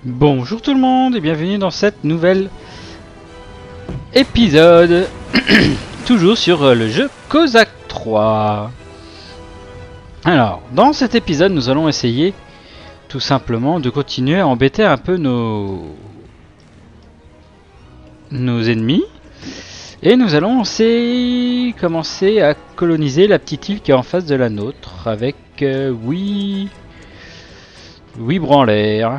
Bonjour tout le monde et bienvenue dans cette nouvelle épisode, toujours sur le jeu Kozak 3. Alors, dans cet épisode, nous allons essayer tout simplement de continuer à embêter un peu nos ennemis. Et nous allons commencer à coloniser la petite île qui est en face de la nôtre avec 8 branleurs.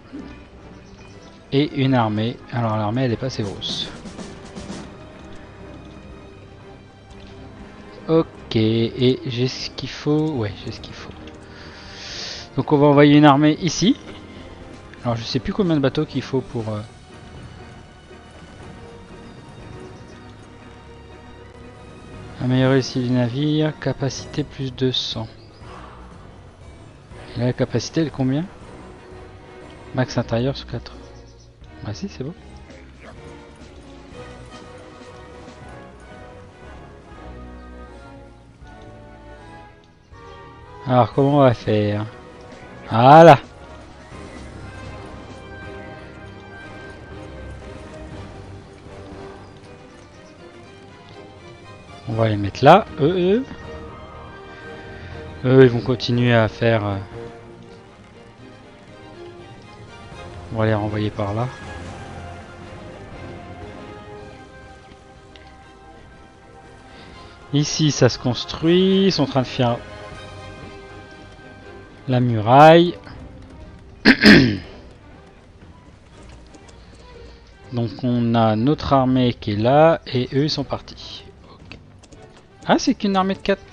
Et une armée. Alors l'armée elle est pas assez grosse. Ok, et j'ai ce qu'il faut. Ouais, j'ai ce qu'il faut. Donc on va envoyer une armée ici. Alors je sais plus combien de bateaux qu'il faut pour... améliorer ici du navire. Capacité plus 200. Et là la capacité elle est combien? Max intérieur sur 4. Bah si c'est bon. Alors comment on va faire? Voilà. On va les mettre là. Eux ils vont continuer à faire... on va les renvoyer par là. Ici ça se construit. Ils sont en train de faire la muraille. Donc on a notre armée qui est là et eux ils sont partis. Okay. Ah c'est qu'une armée de 4.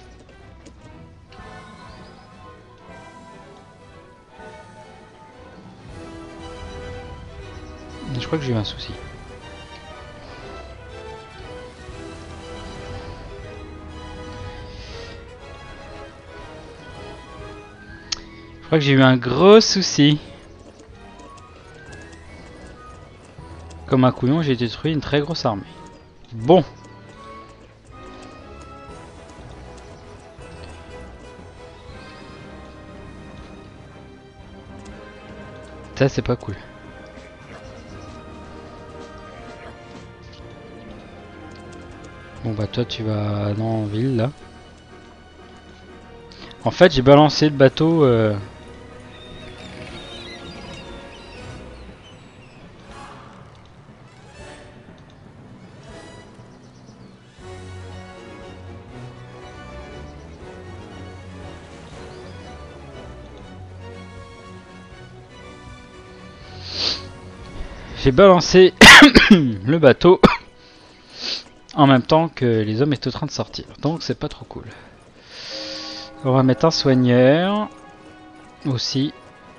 Je crois que j'ai eu un souci. Je crois que j'ai eu un gros souci. Comme un couillon, j'ai détruit une très grosse armée. Bon. Ça, c'est pas cool. Bon bah toi, tu vas dans la ville, là. En fait, j'ai balancé le bateau... j'ai balancé le bateau en même temps que les hommes étaient en train de sortir. Donc c'est pas trop cool. On va mettre un soigneur aussi.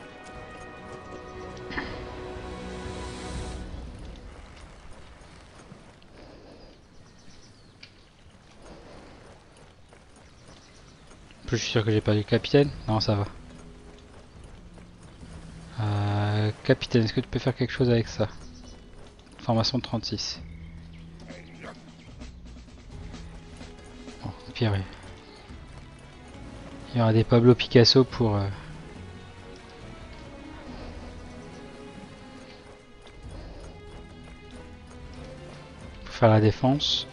Je suis sûr que j'ai perdu le capitaine. Non, ça va. Capitaine, est-ce que tu peux faire quelque chose avec ça? Formation de 36. Bon, pire. Il y aura des Pablo Picasso pour faire la défense.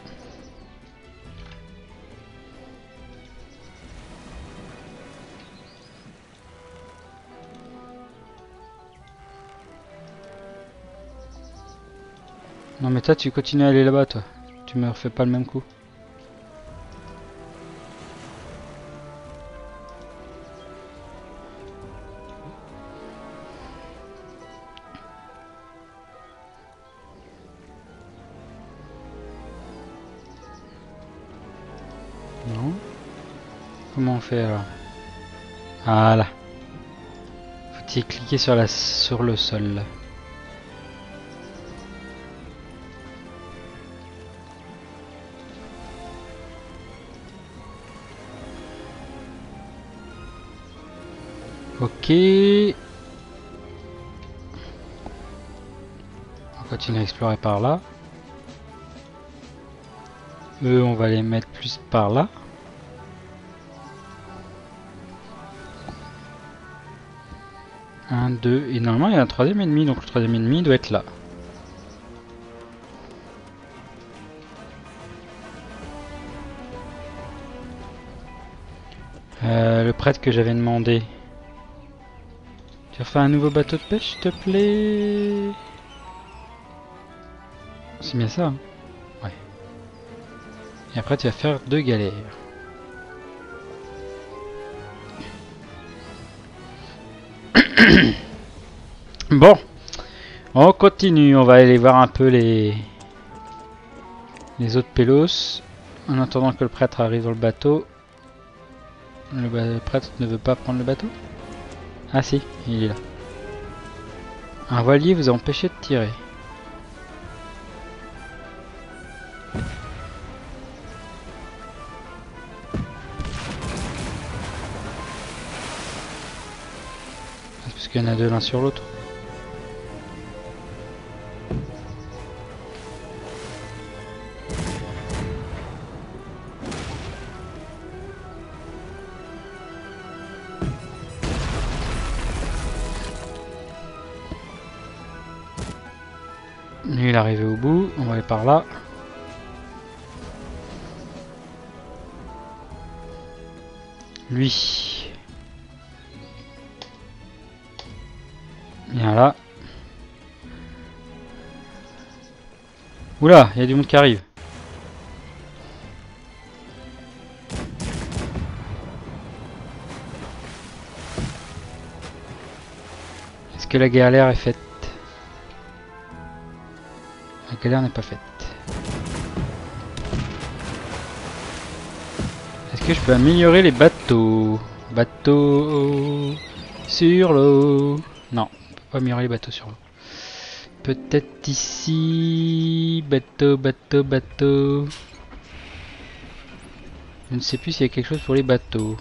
Non mais toi tu continues à aller là-bas toi. Tu me refais pas le même coup. Non. Comment on fait alors? Voilà. Faut-il cliquer sur le sol. Ok. On continue à explorer par là. Eux, on va les mettre plus par là. Un, deux, et normalement il y a un troisième ennemi, donc le troisième ennemi doit être là. Le prêtre que j'avais demandé. Tu refais un nouveau bateau de pêche, s'il te plaît? C'est bien ça, hein? Ouais. Et après tu vas faire 2 galères. Bon, on continue, on va aller voir un peu les autres pélos. En attendant que le prêtre arrive dans le bateau. Le prêtre ne veut pas prendre le bateau? Ah si, il est là. Un voilier vous a empêché de tirer. C'est parce qu'il y en a deux l'un sur l'autre. Lui il est arrivé au bout, on va aller par là. Lui. Viens là. Oula, il y a du monde qui arrive. Est-ce que la galère est faite? La galère n'est pas faite. Est-ce que je peux améliorer les bateaux? Bateaux sur l'eau. Non, on peut pas améliorer les bateaux sur l'eau. Peut-être ici. Bateau, bateau, bateau. Je ne sais plus s'il y a quelque chose pour les bateaux.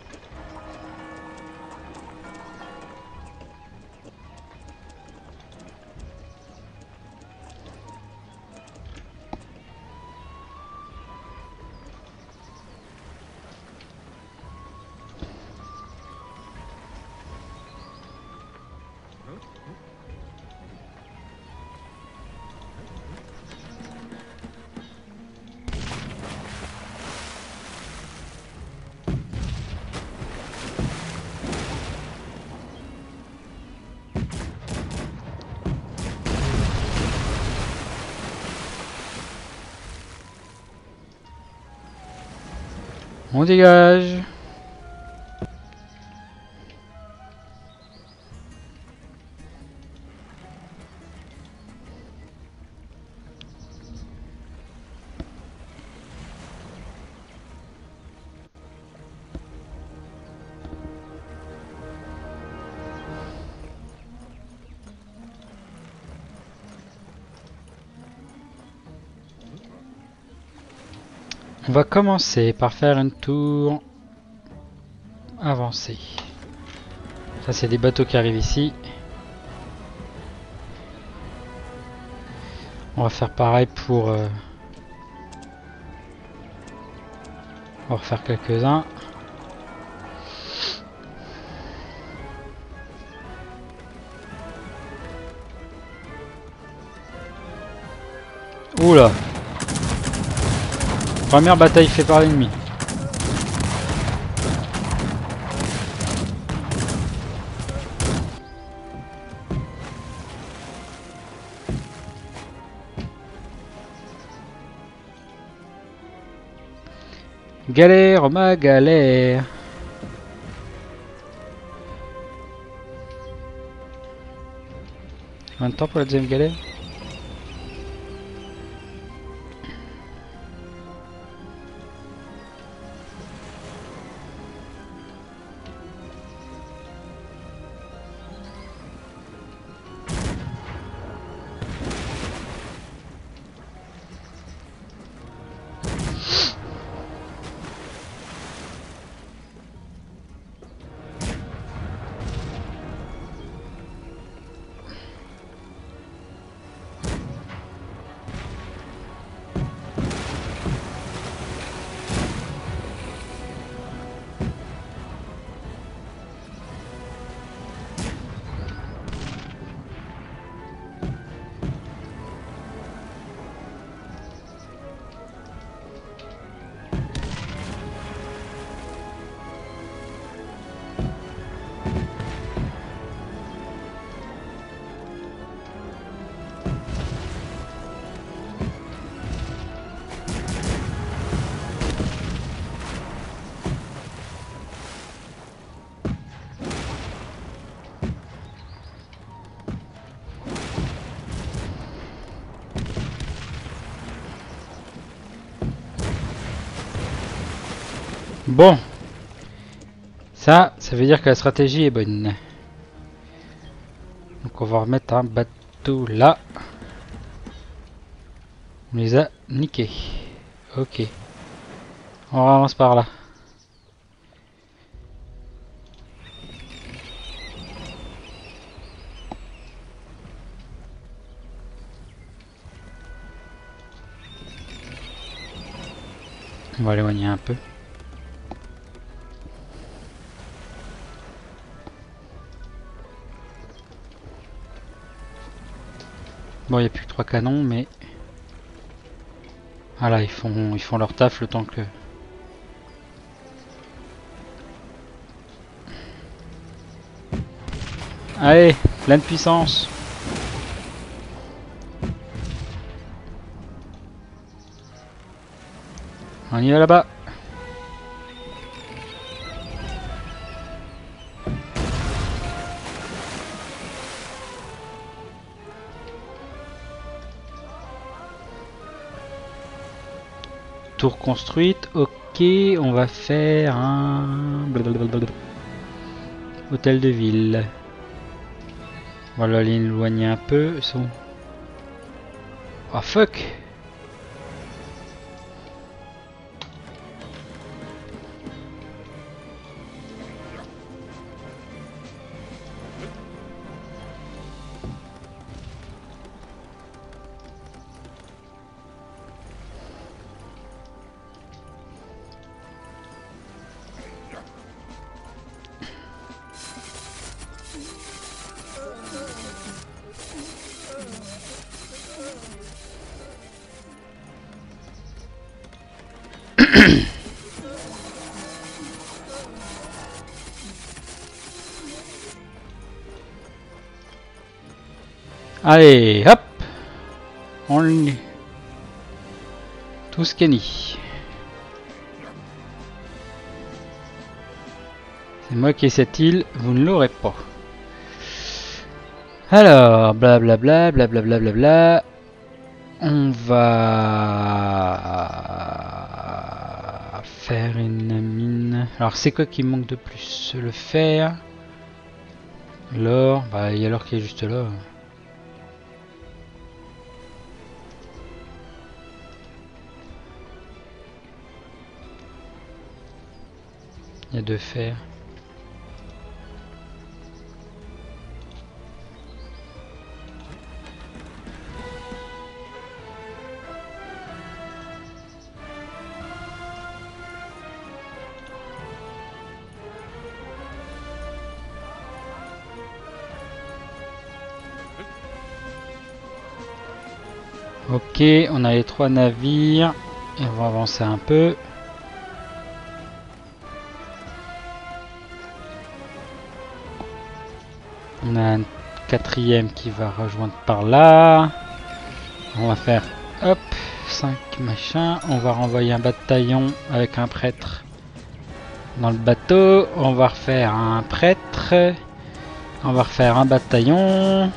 On dégage. On va commencer par faire une tour avancée. Ça c'est des bateaux qui arrivent ici. On va faire pareil pour... on va refaire quelques-uns. Oula! Première bataille faite par l'ennemi. Galère, ma galère. Combien de temps pour la deuxième galère? Bon. Ça veut dire que la stratégie est bonne. Donc on va remettre un bateau là. On les a niqués. Ok. On avance par là. On va l'éloigner un peu. Bon, il n'y a plus que 3 canons, mais... Voilà, ils font leur taf le temps que... Allez, pleine puissance. On y va là-bas. Tour construite, ok, on va faire un... Hôtel de ville. Voilà, l'éloigner un peu. Oh fuck! Allez, hop! On lit. Tout scanny. C'est moi qui ai cette île, vous ne l'aurez pas. Alors, blablabla, blablabla, blablabla. On va faire une mine. Alors, c'est quoi qui manque de plus? Le fer. L'or. Bah, il y a l'or qui est juste là. Il y a 2 fers. Ok, on a les 3 navires. Et on va avancer un peu. On a un 4e qui va rejoindre par là. On va faire hop 5 machins. On va renvoyer un bataillon avec un prêtre dans le bateau. On va refaire un prêtre. On va refaire un bataillon.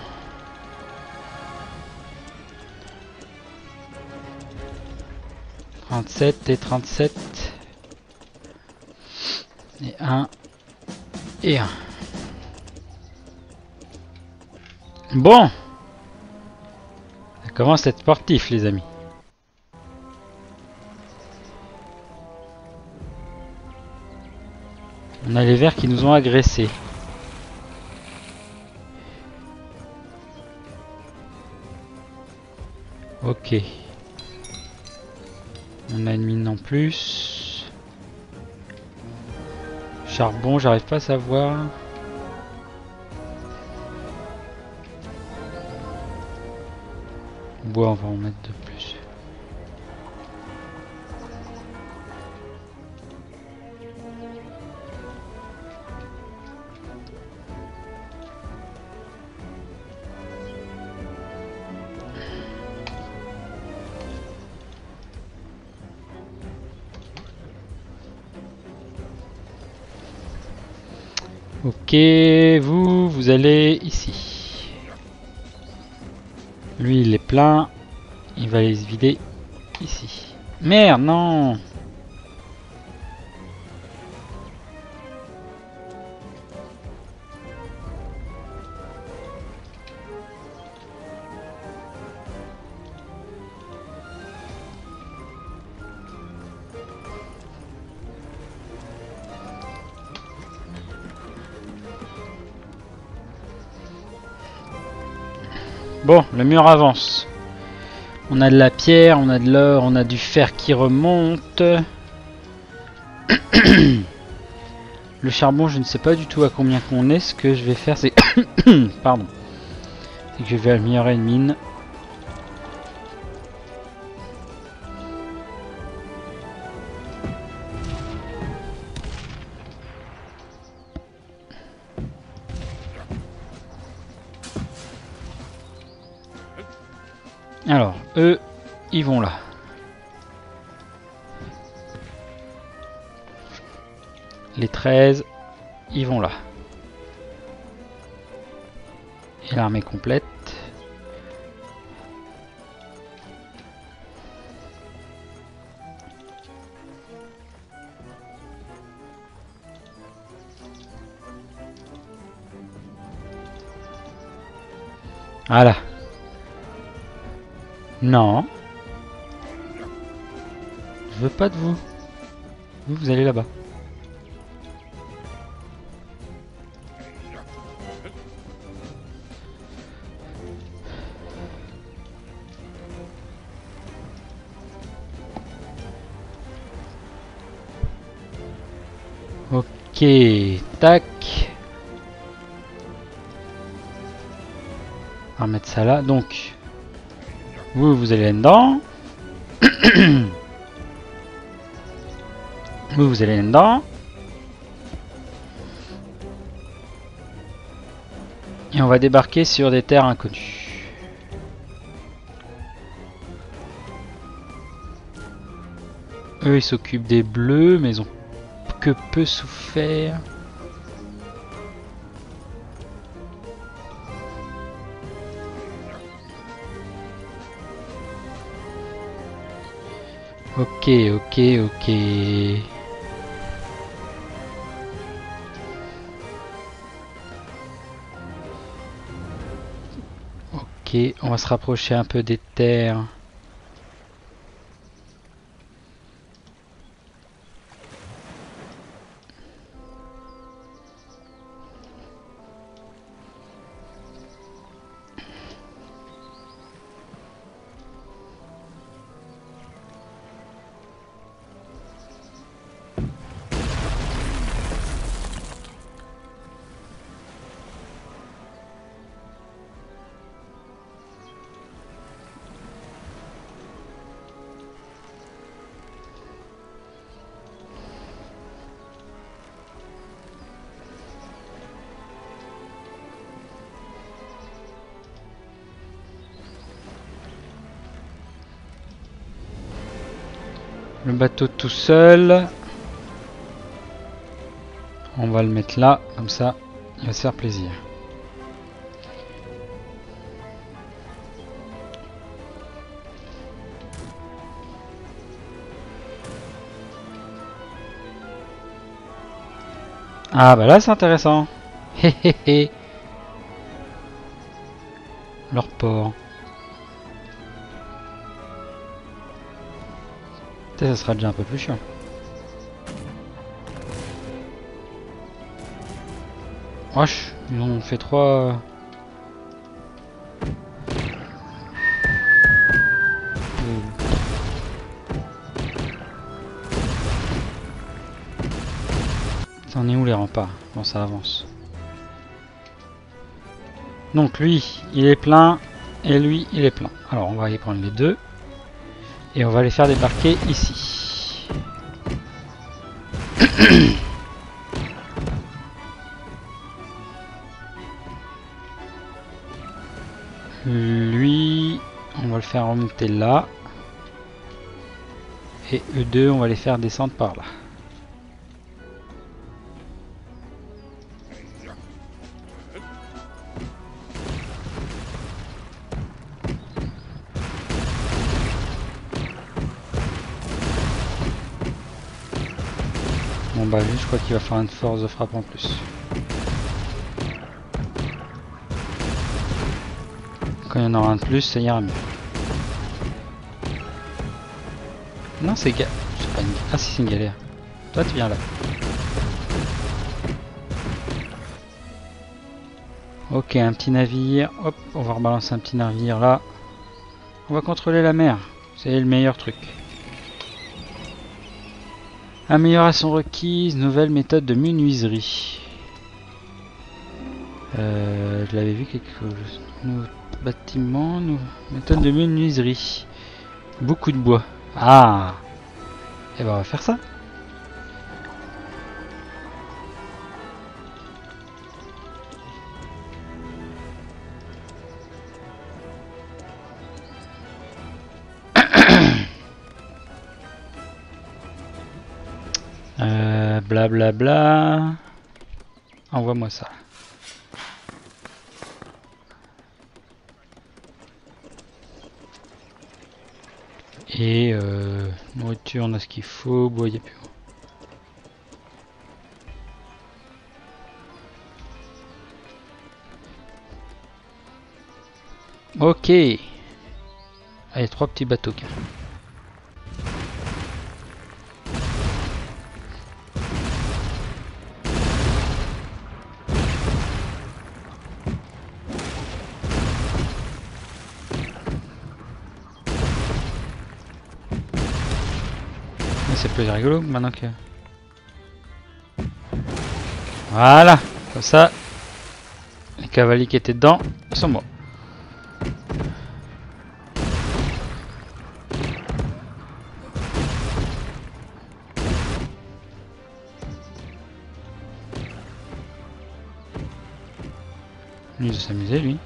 « 37 et 37. Et 1. Et 1. Bon. Ça commence à être sportif, les amis. On a les vers qui nous ont agressés. Ok. On a une mine en plus. Charbon, j'arrive pas à savoir. Bois, on va en mettre de plus. Ok, vous allez ici. Lui, il est plein. Il va les vider ici. Merde, non! Bon, le mur avance. On a de la pierre, on a de l'or, on a du fer qui remonte. Le charbon, je ne sais pas du tout à combien qu'on est. Ce que je vais faire, c'est... Pardon. C'est que je vais améliorer une mine. Alors, eux, ils vont là. Les 13, ils vont là. Et l'armée complète. Voilà. Non. Je veux pas de vous. Vous allez là-bas. Ok, tac. On va mettre ça là. Donc, vous allez là-dedans. Vous allez là-dedans. Et on va débarquer sur des terres inconnues. Eux, ils s'occupent des bleus, mais ils ont que peu souffert. Ok, ok, ok. Ok, on va se rapprocher un peu des terres. Le bateau tout seul. On va le mettre là, comme ça, il va se faire plaisir. Ah bah là c'est intéressant. Hé hé hé. Leur port. Ça sera déjà un peu plus chiant. Wesh, ils ont fait 3... C'en est où les remparts? Bon, ça avance. Donc lui, il est plein. Et lui, il est plein. Alors on va aller prendre les deux. Et on va les faire débarquer ici. Lui, on va le faire remonter là. Et eux deux, on va les faire descendre par là. Bon bah lui, je crois qu'il va faire une force de frappe en plus. Quand il y en aura un de plus, ça ira mieux. Non, c'est pas une... Ah si, c'est une galère. Toi, tu viens là. Ok, un petit navire. Hop, on va rebalancer un petit navire là. On va contrôler la mer. C'est le meilleur truc. Amélioration requise, nouvelle méthode de menuiserie. Je l'avais vu quelque chose. Nouveau bâtiment, méthode de menuiserie. Beaucoup de bois. Ah! Et ben on va faire ça. Blablabla. Bla bla. Envoie-moi ça. Et nourriture, on a ce qu'il faut. Bois, il n'y a plus. Ok. Allez, 3 petits bateaux. C'est plus rigolo maintenant que... Voilà. Comme ça, les cavaliers qui étaient dedans, ils sont morts. Lui, il va s'amuser, lui.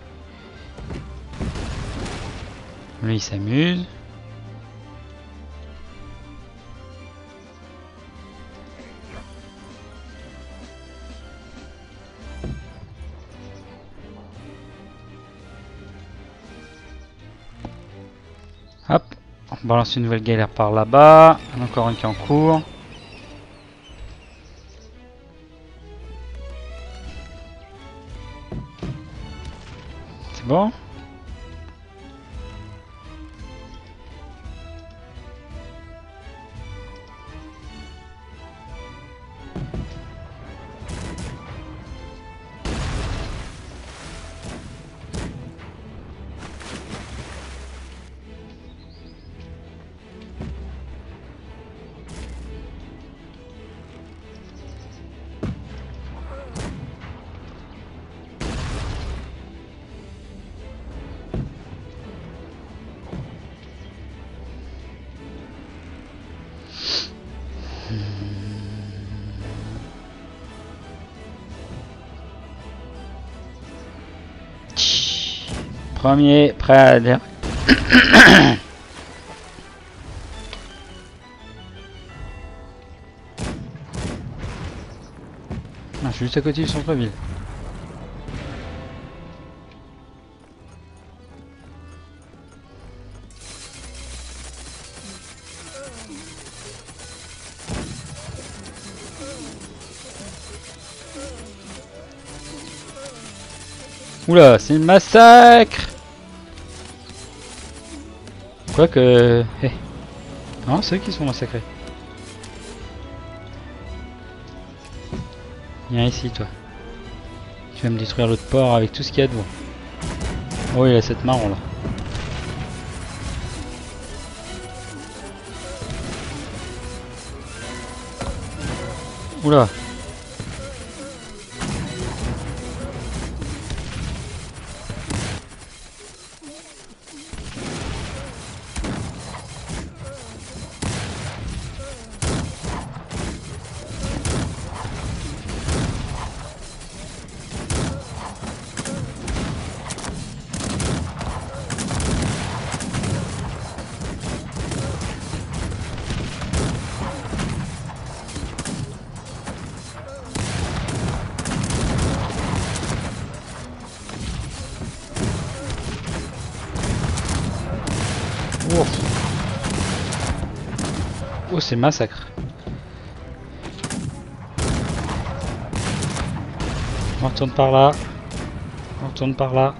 Lui, il s'amuse. Hop, on balance une nouvelle galère par là-bas. Encore une qui est en cours. C'est bon? Premier prêt à adhérer. Je suis juste à côté du centre-ville. Oula, c'est le massacre. Quoique... Hey. Non, c'est eux qui sont massacrés. Viens ici, toi. Tu vas me détruire l'autre port avec tout ce qu'il y a devant. Oh, il a cette marron là. Oula. Oh, c'est massacre. On retourne par là. On retourne par là.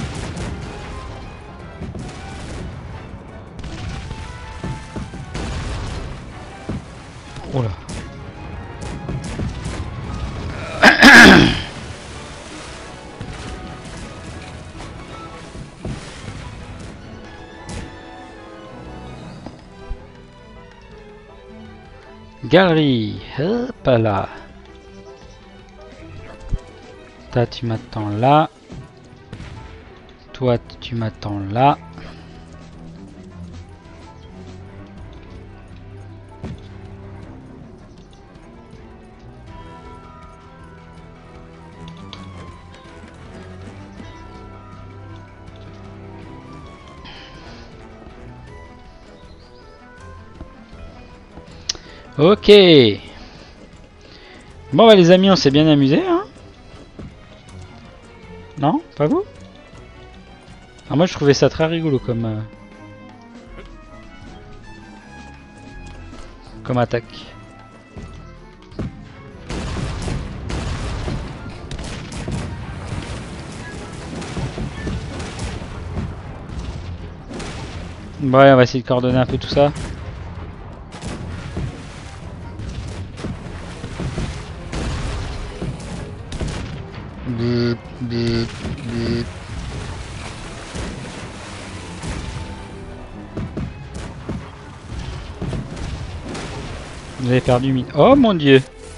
Oh là. galerie. Hop là. Toi, tu m'attends là. Toi, tu m'attends là. Ok. Bon bah les amis, on s'est bien amusé, hein? Non? Pas vous? Ah, moi je trouvais ça très rigolo comme attaque. Ouais, on va essayer de coordonner un peu tout ça. Bip, bip, bip. Vous avez perdu mine. Oh mon dieu!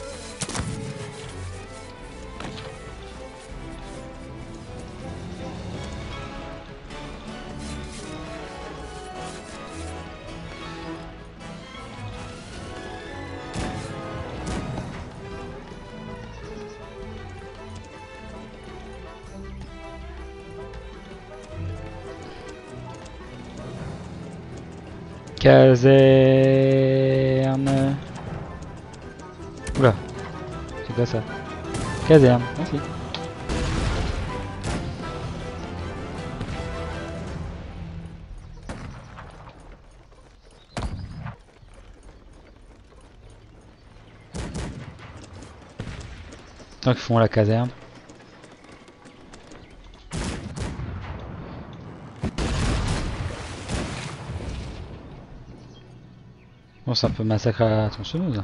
Caserne. Oula, c'est quoi ça? Caserne, merci. Tant qu'ils font la caserne. Bon, c'est un peu massacre à la tronçonneuse.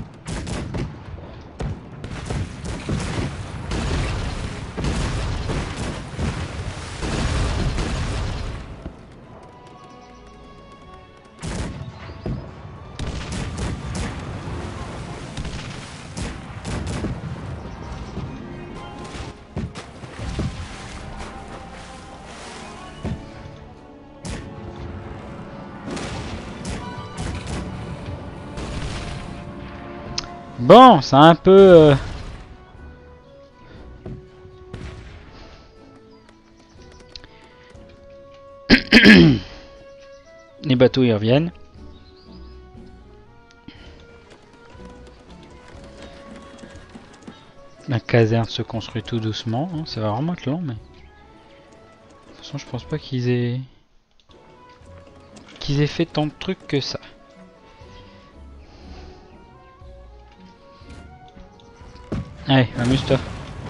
Bon, c'est un peu... Les bateaux y reviennent. La caserne se construit tout doucement. Hein. Ça va vraiment être long, mais... De toute façon, je pense pas qu'ils aient fait tant de trucs que ça. Allez, amuse-toi.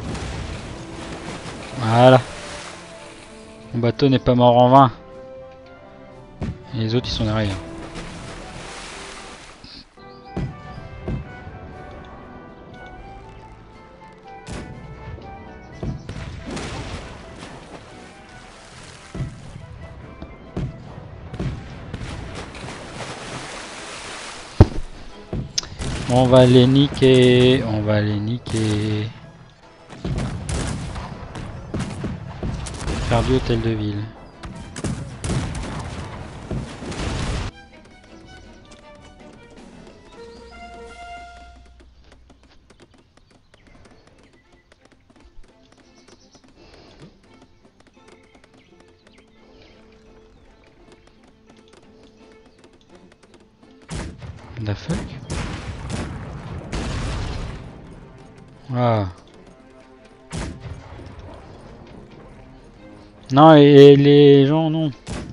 Voilà. Mon bateau n'est pas mort en vain. Et les autres, ils sont derrière. On va les niquer. On va les niquer. Perdu hôtel de ville. The fuck? Ah. Non, et les gens, non.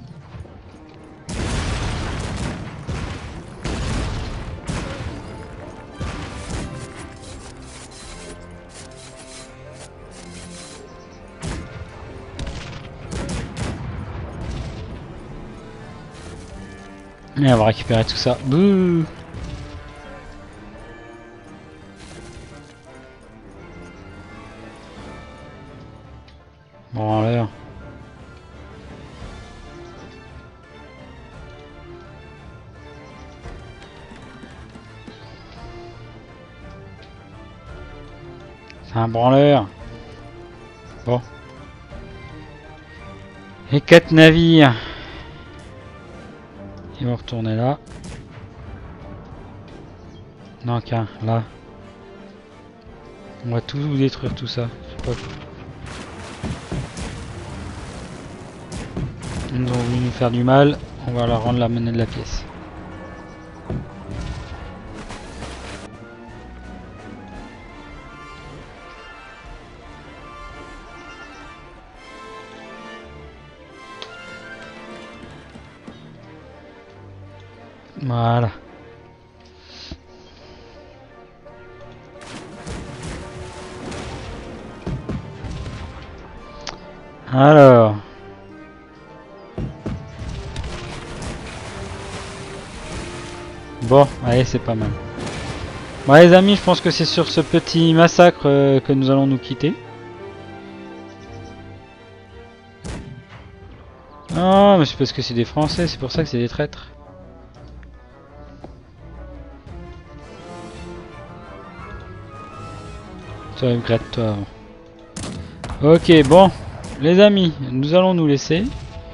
Et on va récupérer tout ça. Bouh. Bon, en l'air. C'est un branleur. Bon. Et 4 navires. Ils vont retourner là. Non, qu'un, là. On va tout détruire, tout ça. Je sais pas. Ils ont voulu nous faire du mal. On va leur rendre la monnaie de la pièce. Voilà. Alors. Bon, allez, c'est pas mal. Bon, les amis, je pense que c'est sur ce petit massacre que nous allons nous quitter. Non, mais c'est parce que c'est des Français, c'est pour ça que c'est des traîtres. Toi, regrette-toi. Ok, bon, les amis, nous allons nous laisser.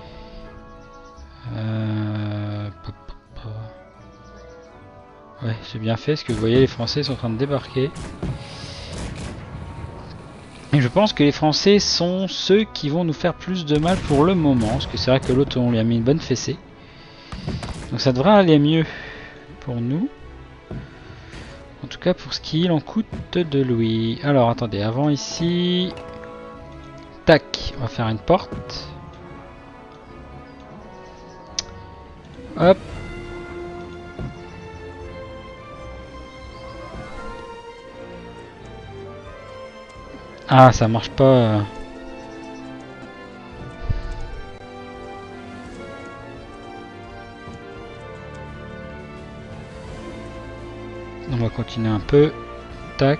Ouais, j'ai bien fait, parce que vous voyez, les Français sont en train de débarquer. Et je pense que les Français sont ceux qui vont nous faire plus de mal pour le moment. Parce que c'est vrai que l'autre, on lui a mis une bonne fessée. Donc ça devrait aller mieux pour nous. En tout cas pour ce qu'il en coûte de louis. Alors attendez, avant ici... Tac, on va faire une porte. Hop. Ah, ça marche pas. On va continuer un peu. Tac.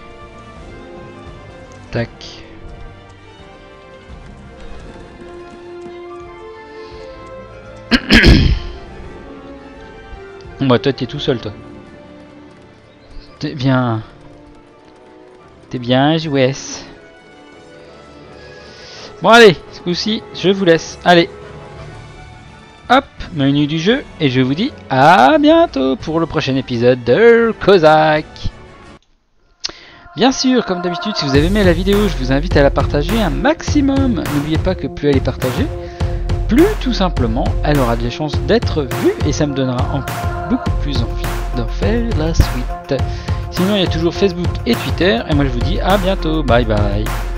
Tac. Bon bah toi t'es tout seul toi. T'es bien. T'es bien joué. Bon allez, ce coup-ci, je vous laisse. Allez. Hop, menu du jeu. Et je vous dis à bientôt pour le prochain épisode de Kozak. Bien sûr, comme d'habitude, si vous avez aimé la vidéo, je vous invite à la partager un maximum. N'oubliez pas que plus elle est partagée, plus tout simplement, elle aura des chances d'être vue. Et ça me donnera beaucoup plus envie d'en faire la suite. Sinon, il y a toujours Facebook et Twitter. Et moi, je vous dis à bientôt. Bye bye.